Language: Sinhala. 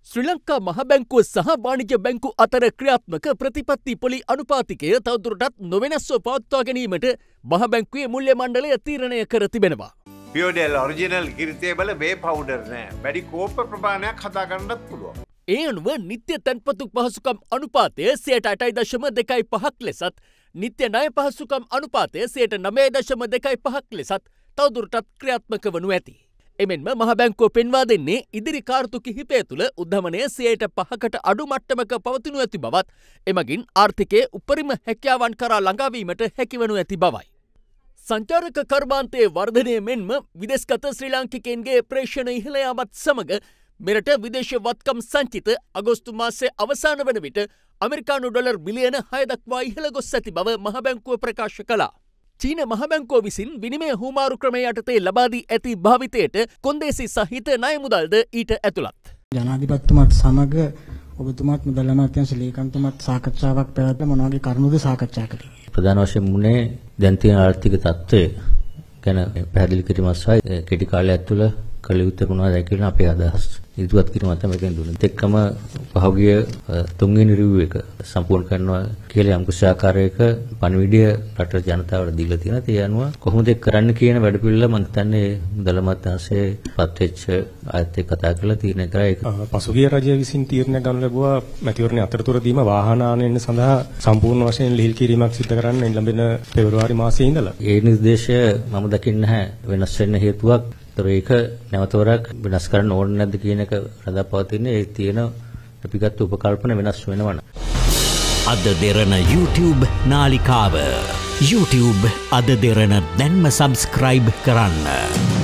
ශ්‍රී ලංකා මහ බැංකුව සහ වාණිජ්‍ය බැංකු අතර ක්‍රියාත්මක ප්‍රතිපත්ති පොලි අනුපාතිකය තවදුරටත් නොවෙනස්ව පවත්වා ගැනීමට මහ බැංකුවේ මුල්‍ය මණ්ඩලය තීරණය කර තිබෙනවා. පියෝඩෙල් ඔරිජිනල් කිරිතේ බල වේ පවුඩර් නෑ. වැඩි කෝප ප්‍රමාණයක් හදා ගන්නත් පුළුවන්. ඒ අනුව නිත්‍ය තැන්පතු පහසුකම් අනුපාතය 8.25ක් ලෙසත් නිත්‍ය ණය පහසුකම් අනුපාතය 9.25ක් ලෙසත් තවදුරටත් ක්‍රියාත්මක වනු ඇති. එමෙන්ම මහ බැංකුව පෙන්වා දෙන්නේ ඉදිරි කාර්තු කිහිපය තුළ උද්ධමනය 5%කට අඩු මට්ටමක පවතිනු ඇති බවත් එමගින් ආර්ථිකයේ උපරිම හැකියාවන් කරා ළඟාවීමට හැකිවනු ඇති බවයි. සංචාරක කර්මාන්තයේ වර්ධනය මෙන්ම විදෙස්ගත ශ්‍රී ලාංකිකයන්ගේ ප්‍රේෂණ ඉහළ යාමත් සමග මෙරට විදේශ වත්කම් සංචිත අගෝස්තු මාසයේ අවසාන වන විට ඇමරිකානු ඩොලර් බිලියන 6 දක්වා ඉහළ ගොස් ඇති බව මහ බැංකුව ප්‍රකාශ කළා. චීන මහ බැංකුව විසින් විනිමය හුවමාරු ක්‍රමය යටතේ ලබා දී ඇති භාවිතයට කොන්දේසි සහිත ණය මුදල්ද ඊට ඇතුළත්. ජනාධිපතිතුමත් සමග ඔබතුමාත් මුදල් අමාත්‍යාංශ ලේකම්තුමත් සාකච්ඡාවක් පැවැත්වලා මොන වගේ කරුණුද සාකච්ඡා කළේ? ප්‍රධාන වශයෙන් මුනේ දැන් තියෙන ආර්ථික තත්ත්වය ගැන පැහැදිලි කිරීමක් සහ කෙටි කාලයක් තුළ කළ යුත්තේ මොනවද කියලා අපේ අදහස් ඉදිරිපත් කිරීමක් තමයි මෙතෙන් දුන්නේ. එක්කම පහුගිය තුන්වෙනි රිවිව් එක සම්පූර්ණ කරනවා කියලා යම් කිසි ආකාරයක පණිවිඩය රට ජනතාවට දීලා තියෙනවා. ඒ අනුව කොහොමද ඒක කරන්න කියන වැඩපිළිවෙල මම හිතන්නේ මුදල් අමාත්‍යාංශයේ පත්වෙච්ච ආයතනය කතා කරලා තීරණය කරා. ඒක පසුගිය රජය විසින් තීරණය ගන්න ලැබුවා මැතිවරණ අතරතුරදීම වාහන ආනයන සඳහා සම්පූර්ණ වශයෙන් ලිහිල් කිරීමක් සිදු කරන්න ලැබෙන පෙබරවාරි මාසයේ ඉඳලා. ඒ නිර්දේශය මම දකින්නේ නැහැ වෙනස් වෙන්න හේතුවක්. ඒක නැවතවරක් වෙනස් කරන්න ඕන නැද්ද කියන එක රඳාපවතින්නේ ඒ තියෙන අපි ගත්ත උපකල්පන වෙනස් වෙනවන. අද දෙරණ YouTube නාලිකාව YouTube අද දෙරණ දැන්ම සබස්ක්‍රයිබ් කරන්න.